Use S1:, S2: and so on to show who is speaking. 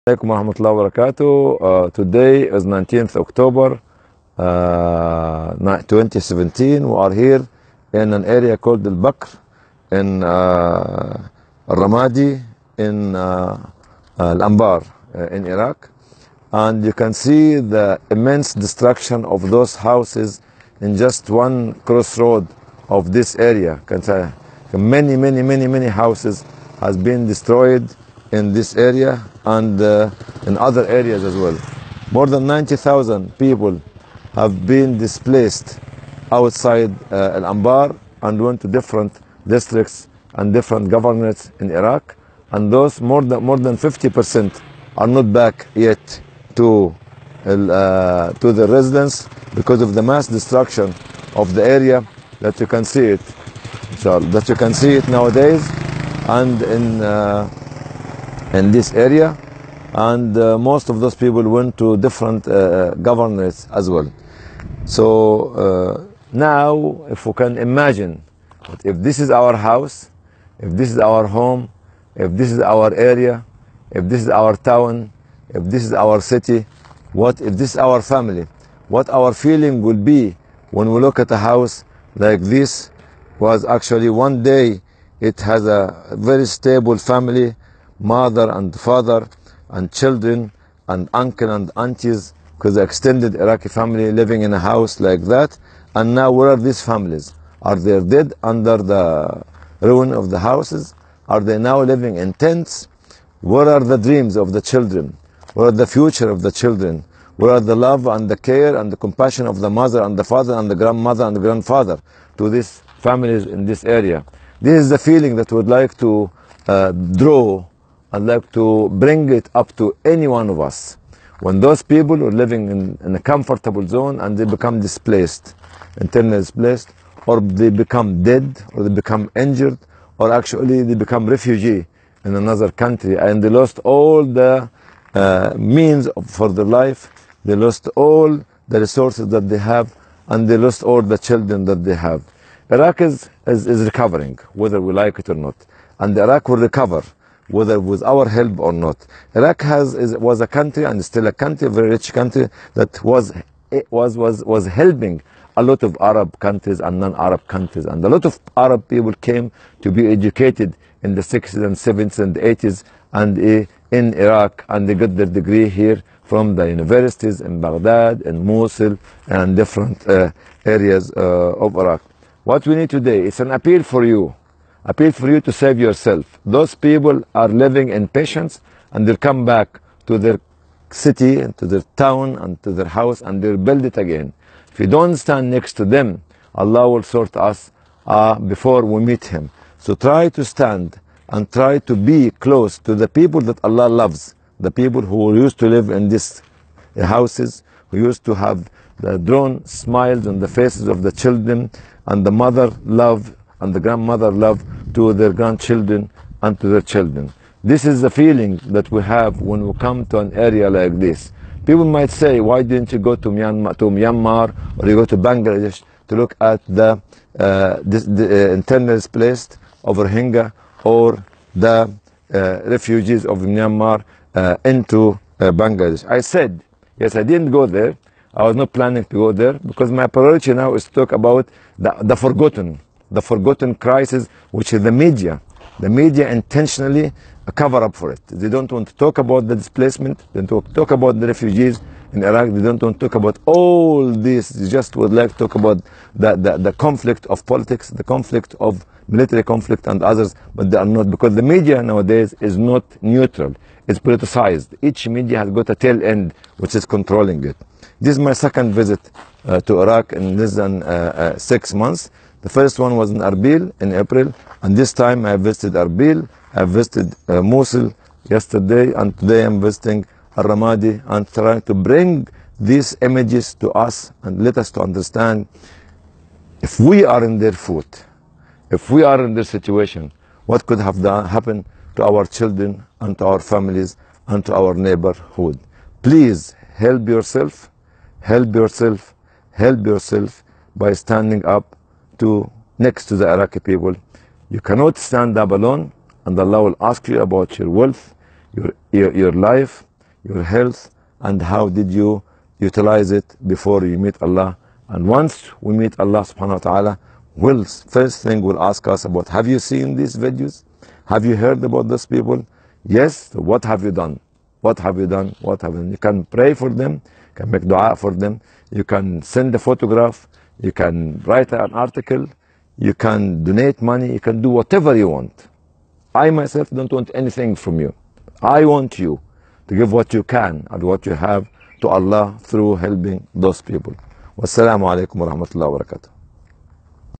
S1: Alaikum warahmatullahi wabarakatuh. Today is 19th October 2017. We are here in an area called Al Bakr in Al Ramadi in Al Anbar in Iraq. And you can see the immense destruction of those houses in just one crossroad of this area. Many houses has been destroyed in this area and in other areas as well. More than 90,000 people have been displaced outside Al Anbar and went to different districts and different governorates in Iraq. And those more than 50% are not back yet to the residence because of the mass destruction of the area that you can see it. That you can see it nowadays and in this area, and most of those people went to different governorates as well. So now, if we can imagine, if this is our house, if this is our home, if this is our area, if this is our town, if this is our city, what if this is our family, what our feeling will be when we look at a house like this. Was actually one day it has a very stable family, mother and father and children and uncle and aunties, because the extended Iraqi family living in a house like that. And now where are these families? Are they dead under the ruin of the houses? Are they now living in tents? Where are the dreams of the children? Where are the future of the children? Where are the love and the care and the compassion of the mother and the father and the grandmother and the grandfather to these families in this area? This is the feeling that we would like to draw and like to bring it up to any one of us. When those people are living in a comfortable zone and they become displaced, internally displaced, or they become dead, or they become injured, or actually they become refugee in another country and they lost all the means for their life, they lost all the resources that they have, and they lost all the children that they have. Iraq is recovering, whether we like it or not. And Iraq will recover, whether with our help or not. Iraq was a country, and still a country, a very rich country, that was helping a lot of Arab countries and non-Arab countries. And a lot of Arab people came to be educated in the 60s and 70s and 80s and in Iraq, and they got their degree here from the universities in Baghdad and Mosul and different areas of Iraq. What we need today is an appeal for you to save yourself. Those people are living in patience, and they'll come back to their city and to their town and to their house, and they'll build it again. If you don't stand next to them, Allah will sort us before we meet Him. So try to stand and try to be close to the people that Allah loves, the people who used to live in these houses, who used to have the drawn smiles on the faces of the children, and the mother love and the grandmother love to their grandchildren and to their children. This is the feeling that we have when we come to an area like this. People might say, why didn't you go to Myanmar or you go to Bangladesh to look at the internally displaced of Rohingya or the refugees of Myanmar into Bangladesh? I said, yes, I didn't go there. I was not planning to go there because my priority now is to talk about the forgotten crisis, which is the media. The media intentionally cover up for it. They don't want to talk about the displacement. They don't talk about the refugees in Iraq. They don't want to talk about all this. They just would like to talk about the conflict of politics, the conflict of military conflict and others, but they are not, because the media nowadays is not neutral. It's politicized. Each media has got a tail end which is controlling it. This is my second visit to Iraq in less than 6 months. The first one was in Erbil in April, and this time I visited Erbil, I visited Mosul yesterday, and today I'm visiting Al Ramadi and trying to bring these images to us and let us to understand, if we are in their foot, if we are in this situation, what could have happened to our children and to our families and to our neighborhood. Please help yourself, help yourself, help yourself by standing up next to the Iraqi people. You cannot stand up alone, and Allah will ask you about your wealth, your life, your health, and how did you utilize it before you meet Allah. And once we meet Allah subhanahu wa ta'ala, first thing we'll ask us about, have you seen these videos? Have you heard about those people? Yes. What have you done? What have you done? What have you done? You can pray for them, you can make dua for them, you can send a photograph, you can write an article, you can donate money, you can do whatever you want. I myself don't want anything from you. I want you to give what you can and what you have to Allah through helping those people. Wassalamu alaikum wa rahmatullahi wa barakatuh.